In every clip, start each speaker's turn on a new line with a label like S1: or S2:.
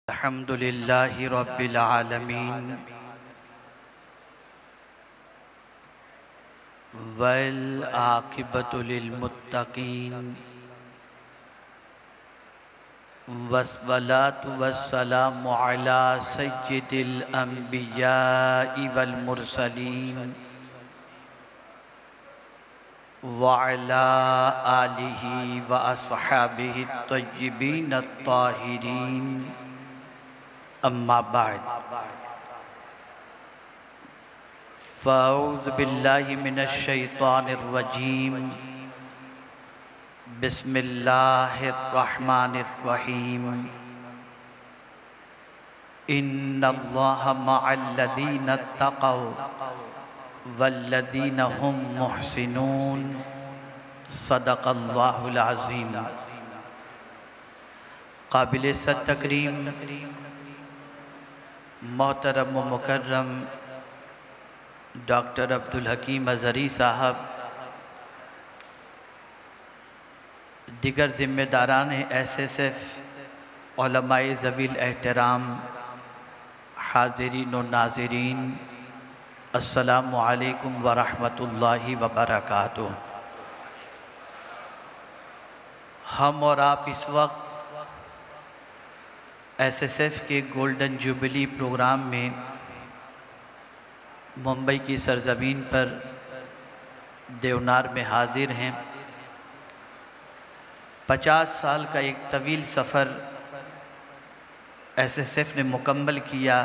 S1: अल्हम्दुलिल्लाहि रब्बिल आलमीन वल आक़िबतु लिल मुत्तक़ीन वस्सलातु वस्सलामु अला सय्यिदिल अंबियाइ वल मुरसलीन व अला आलिहि व अस्हाबिहि त्वय्यिबीन अत्ताहिरीन अम्मा बाद फ़अऊज़ु बिल्लाहि मिनश शैतानिर रजीम बिस्मिल्लाहिर रहमानिर रहीम इन्नल्लाहा मअल्लज़ीना तक़व वल्लज़ीना हुम मुहसिनून सदक़ल्लाहुल अज़ीम। काबिल तकरीम मोहतरम व मुकर्रम डॉक्टर अब्दुल हकीम अज़हरी साहब, दिगर ज़िम्मेदारान SSF, उलमाए ज़वील एहतराम, हाज़िरीन व नाज़रीन, अस्सलामु अलैकुम व रहमतुल्लाहि व बरकातुहू। हम और आप इस वक्त SSF के गोल्डन जुबली प्रोग्राम में मुंबई की सरज़मीन पर देवनार में हाज़िर हैं। 50 साल का एक तवील सफ़र SSF ने मुकम्मल किया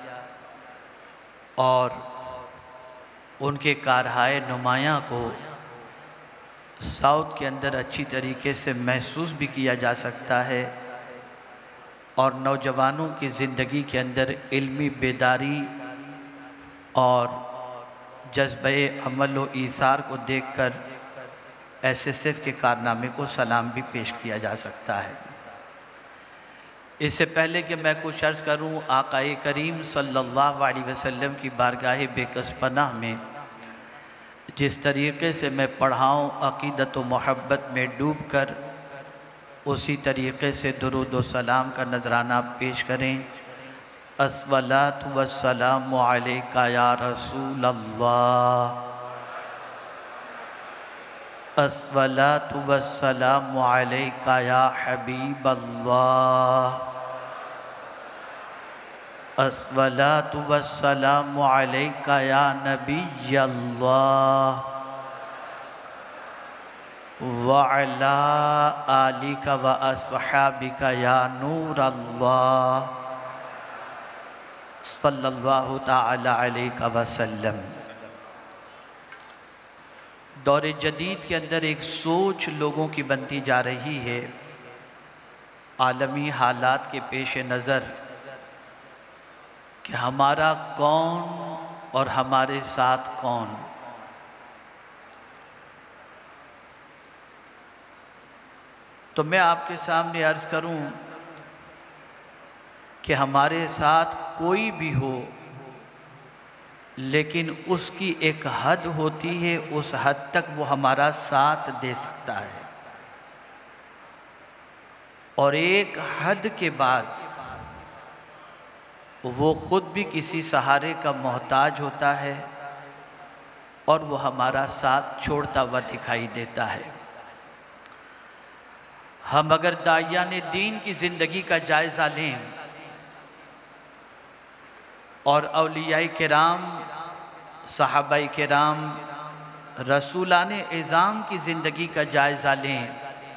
S1: और उनके कारहाए नुमायाँ को साउथ के अंदर अच्छी तरीके से महसूस भी किया जा सकता है और नौजवानों की ज़िंदगी के अंदर इल्मी बेदारी और जज्बे अमल व ईसार को देखकर SSF के कारनामे को सलाम भी पेश किया जा सकता है। इससे पहले कि मैं कुछ अर्ज़ करूं, आक़ाए करीम सल्लल्लाहु अलैहि वसल्लम की बारगाह बेकस पनाह में जिस तरीक़े से मैं पढ़ाऊँ, अक़ीदत व मोहब्बत में डूब कर उसी तरीक़े से दुरूद व सलाम का नजराना पेश करें। अस्सलातु वस्सलामु अलैका या रसूल अल्लाह, अस्सलातु वस्सलामु अलैका या हबीब अल्लाह, अस्सलातु वस्सलामु अलैका या नबी अल्लाह व अला आलिका व अस्हाबिका या नूर अल्लाह सल्लल्लाहु ताला अलैहि वसल्लम। दौर जदीद के अंदर एक सोच लोगों की बनती जा रही है, आलमी हालात के पेश नज़र, कि हमारा कौन और हमारे साथ कौन। तो मैं आपके सामने अर्ज़ करूं कि हमारे साथ कोई भी हो, लेकिन उसकी एक हद होती है, उस हद तक वो हमारा साथ दे सकता है और एक हद के बाद वो ख़ुद भी किसी सहारे का मोहताज होता है और वो हमारा साथ छोड़ता हुआ दिखाई देता है। हम अगर दायान दीन की ज़िंदगी का जायज़ा लें और औलियाए किराम, सहाबाए किराम, रसूलाने इज़ाम की ज़िंदगी का जायज़ा लें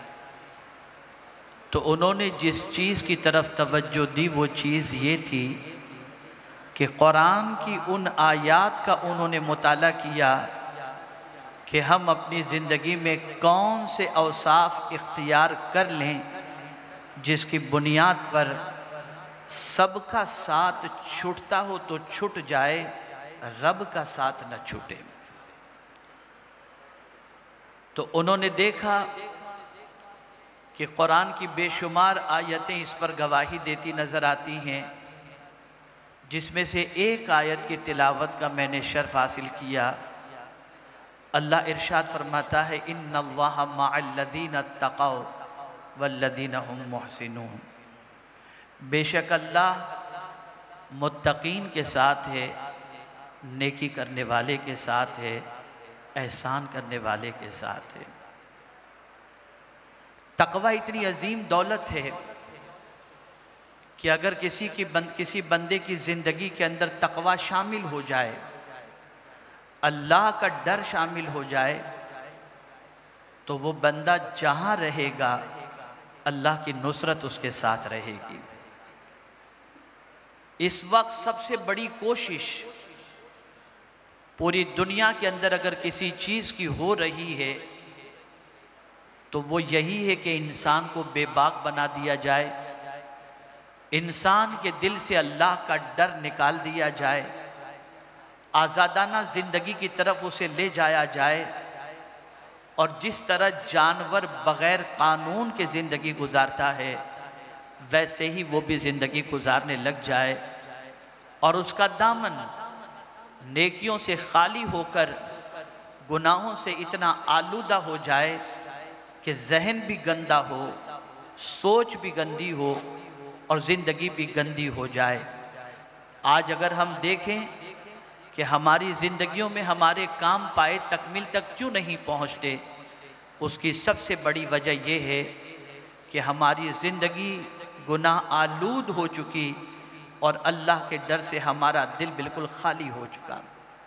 S1: तो उन्होंने जिस चीज़ की तरफ तवज्जो दी वो चीज़ ये थी कि कुरान की उन आयात का उन्होंने मुताला किया कि हम अपनी ज़िंदगी में कौन से औसाफ इख्तियार कर लें जिसकी बुनियाद पर सबका साथ छूटता हो तो छूट जाए, रब का साथ न छूटे। तो उन्होंने देखा कि कुरान की बेशुमार आयतें इस पर गवाही देती नज़र आती हैं, जिसमें से एक आयत की तिलावत का मैंने शर्फ हासिल किया। अल्लाह इरशाद फरमाता है, इन्नल्लाहा मअल्लज़ीना तक़व वल्लज़ीना हुम मुहसिनून। बेशक अल्लाह मुत्तकीन के साथ है, नेकी करने वाले के साथ है, एहसान करने वाले के साथ है। तकवा इतनी अजीम दौलत है कि अगर किसी बंदे की ज़िंदगी के अंदर तकवा शामिल हो जाए, अल्लाह का डर शामिल हो जाए, तो वो बंदा जहाँ रहेगा अल्लाह की नुसरत उसके साथ रहेगी। इस वक्त सबसे बड़ी कोशिश पूरी दुनिया के अंदर अगर किसी चीज़ की हो रही है तो वो यही है कि इंसान को बेबाक बना दिया जाए, इंसान के दिल से अल्लाह का डर निकाल दिया जाए, आज़ादाना ज़िंदगी की तरफ उसे ले जाया जाए, और जिस तरह जानवर बग़ैर कानून के ज़िंदगी गुजारता है वैसे ही वो भी ज़िंदगी गुजारने लग जाए, और उसका दामन नेकियों से खाली होकर गुनाहों से इतना आलूदा हो जाए कि जहन भी गंदा हो, सोच भी गंदी हो और ज़िंदगी भी गंदी हो जाए। आज अगर हम देखें कि हमारी ज़िंदगियों में हमारे काम पाए तकमील तक क्यों नहीं पहुँचते, उसकी सबसे बड़ी वजह यह है कि हमारी ज़िंदगी गुनाह आलूद हो चुकी और अल्लाह के डर से हमारा दिल बिल्कुल खाली हो चुका।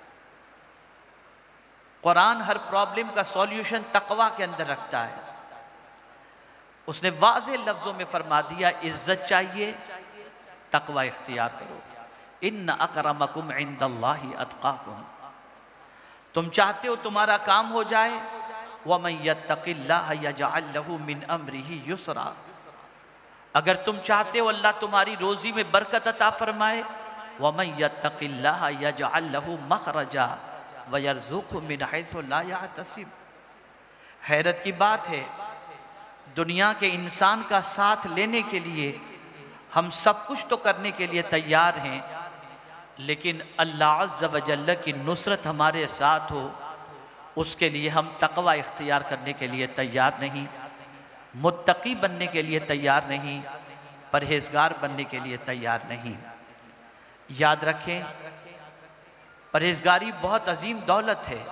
S1: कुरान हर प्रॉब्लम का सॉल्यूशन तकवा के अंदर रखता है। उसने वाज़े लफ्ज़ों में फरमा दिया, इज्जत चाहिए तकवा इख्तियार करो, इन्न अकरमकुम इंदल्लाहि अतकाकुम। तुम चाहते हो तुम्हारा काम हो जाए, वमन यत्तक़िल्लाह यजअल लहू मिन अम्रिही युसरा। अगर तुम चाहते हो अल्लाह तुम्हारी रोज़ी में बरकत अता फरमाए, वमन यत्तक़िल्लाह यजअल लहू मखरजा वयरज़ुक़हु मिन हैसु ला यहतसिब। हैरत की बात है, दुनिया के इंसान का साथ लेने के लिए हम सब कुछ तो करने के लिए तैयार हैं, लेकिन अल्लाह अज़्ज़ व जल्ल की नुसरत हमारे साथ हो उसके लिए हम तकवा इख्तियार करने के लिए तैयार नहीं, मुत्तकी बनने के लिए तैयार नहीं, परहेज़गार बनने के लिए तैयार नहीं। याद रखें, परहेज़गारी बहुत अजीम दौलत है।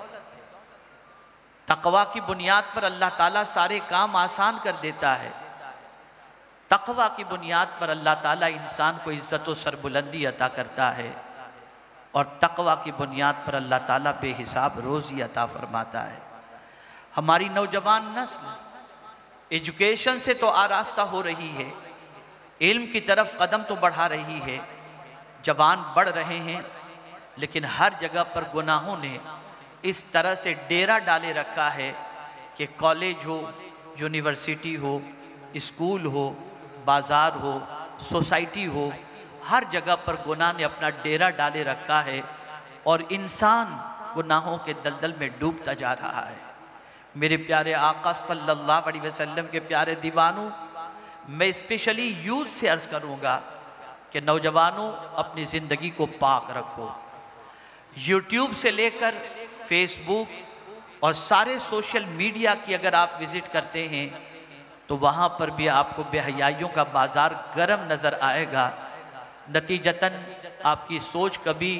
S1: तकवा की बुनियाद पर अल्लाह ताला सारे काम आसान कर देता है। तकवा की बुनियाद पर अल्लाह ताला इंसान को इज़्ज़त व सरबुलंदी अता करता है, और तकवा की बुनियाद पर अल्लाह ताला बेहिसाब रोज़ी अता फरमाता है। हमारी नौजवान नस्ल एजुकेशन से तो आरास्ता हो रही है, इल्म की तरफ कदम तो बढ़ा रही है, जवान बढ़ रहे हैं, लेकिन हर जगह पर गुनाहों ने इस तरह से डेरा डाले रखा है कि कॉलेज हो, यूनिवर्सिटी हो, स्कूल हो, बाज़ार हो, सोसाइटी हो, हर जगह पर गुनाह ने अपना डेरा डाले रखा है और इंसान गुनाहों के दलदल में डूबता जा रहा है। मेरे प्यारे आका सल्लल्लाहु अलैहि वसल्लम के प्यारे दीवानों, मैं स्पेशली यूथ से अर्ज़ करूँगा कि नौजवानों अपनी ज़िंदगी को पाक रखो। यूट्यूब से लेकर फेसबुक और सारे सोशल मीडिया की अगर आप विज़िट करते हैं तो वहाँ पर भी आपको बेहयाइयों का बाज़ार गर्म नज़र आएगा। नतीजतन आपकी सोच कभी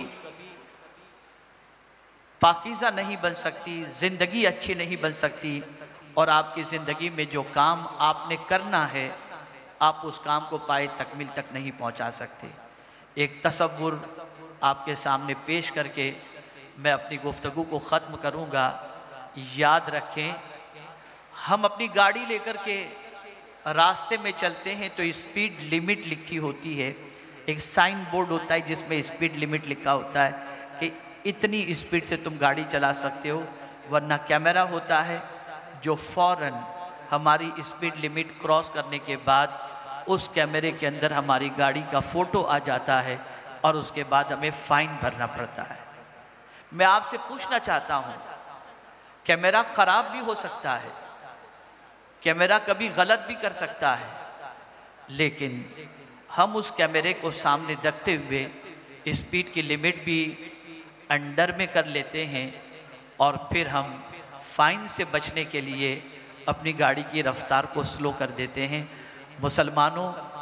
S1: पाकीज़ा नहीं बन सकती, ज़िंदगी अच्छी नहीं बन सकती, और आपकी ज़िंदगी में जो काम आपने करना है आप उस काम को पाए तकमील तक नहीं पहुंचा सकते। एक तसव्वुर आपके सामने पेश करके मैं अपनी गुफ्तगू को ख़त्म करूंगा। याद रखें, हम अपनी गाड़ी लेकर के रास्ते में चलते हैं तो स्पीड लिमिट लिखी होती है, एक साइन बोर्ड होता है जिसमें स्पीड लिमिट लिखा होता है कि इतनी स्पीड से तुम गाड़ी चला सकते हो, वरना कैमरा होता है जो फ़ौरन हमारी स्पीड लिमिट क्रॉस करने के बाद उस कैमरे के अंदर हमारी गाड़ी का फ़ोटो आ जाता है और उसके बाद हमें फ़ाइन भरना पड़ता है। मैं आपसे पूछना चाहता हूँ, कैमरा ख़राब भी हो सकता है, कैमरा कभी गलत भी कर सकता है, लेकिन हम उस कैमरे को सामने देखते हुए स्पीड की लिमिट भी अंडर में कर लेते हैं और फिर हम फ़ाइन से बचने के लिए अपनी गाड़ी की रफ्तार को स्लो कर देते हैं। मुसलमानों,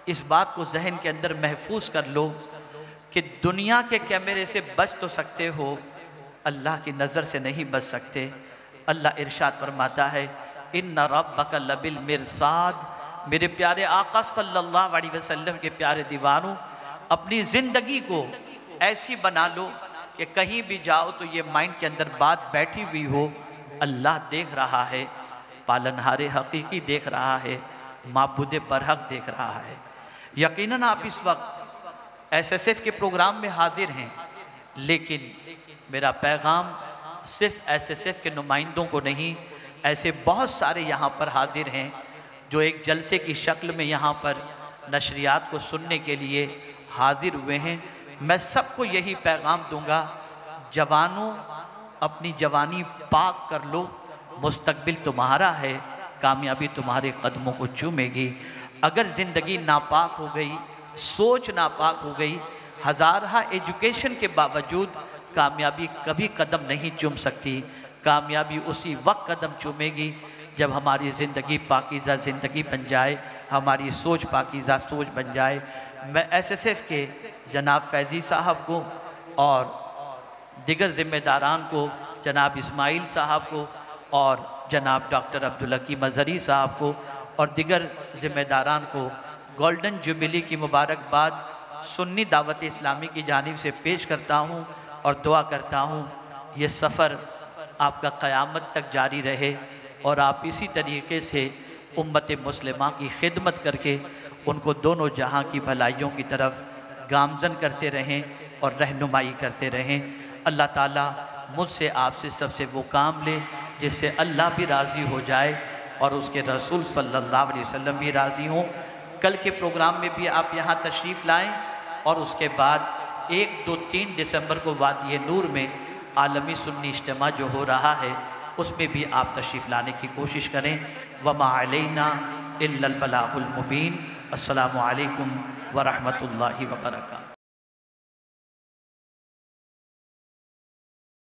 S1: इस बात को जहन के अंदर महफूज कर लो कि दुनिया के कैमरे से बच तो सकते हो, अल्लाह की नज़र से नहीं बच सकते। अल्लाह इरशाद फरमाता है, इन्ना रब्बका लबिल मिरसाद। मेरे प्यारे आका सल्लल्लाहु अलैहि वसल्लम के प्यारे दीवानों, अपनी ज़िंदगी को ऐसी बना लो कि कहीं भी जाओ तो ये माइंड के अंदर बात बैठी हुई हो, अल्लाह देख रहा है, पालनहारे हकीकी देख रहा है, माबूद बरहक देख रहा है। यकीनन आप इस वक्त SSF के प्रोग्राम में हाजिर हैं, लेकिन मेरा पैगाम सिर्फ SSF के नुमाइंदों को नहीं, ऐसे बहुत सारे यहाँ पर हाजिर हैं जो एक जलसे की शक्ल में यहाँ पर नशरियात को सुनने के लिए हाजिर हुए हैं। मैं सबको यही पैगाम दूंगा, जवानों अपनी जवानी पाक कर लो, मुस्तकबिल तुम्हारा है, कामयाबी तुम्हारे कदमों को चूमेगी। अगर ज़िंदगी नापाक हो गई, सोच नापाक हो गई, हज़ारा एजुकेशन के बावजूद कामयाबी कभी कदम नहीं चूम सकती। कामयाबी उसी वक्त कदम चूमेगी जब हमारी ज़िंदगी पाकीज़ा ज़िंदगी बन जाए, हमारी सोच पाकीज़ा सोच बन जाए। मैं SSF के जनाब फैज़ी साहब को और दिगर ज़िम्मेदारान को, जनाब इस्माइल साहब को और जनाब डॉक्टर अब्दुल हकीम अज़हरी साहब को और दिगर ज़िम्मेदारान को गोल्डन जुबली की मुबारकबाद सुन्नी दावत इस्लामी की जानिब से पेश करता हूँ और दुआ करता हूँ ये सफ़र आपका क़यामत तक जारी रहे और आप इसी तरीके से उम्मत मुस्लिमा की खिदमत करके उनको दोनों जहां की भलाइयों की तरफ गामज़न करते रहें और रहनुमाई करते रहें। अल्लाह ताला मुझसे आपसे सबसे वो काम ले जिससे अल्लाह भी राज़ी हो जाए और उसके रसूल सल्लल्लाहु अलैहि वसल्लम भी राज़ी हों। कल के प्रोग्राम में भी आप यहाँ तशरीफ़ लाएँ और उसके बाद 1, 2, 3 दिसंबर को वादी नूर में आलमी सुन्नी इज्तिमा जो हो रहा है उसमें भी आप तशरीफ़ लाने की कोशिश करें। वमा अलैना इल्लल बलागुल मुबीन। अस्सलामु अलैकुम व रहमतुल्लाहि व बरकातहू।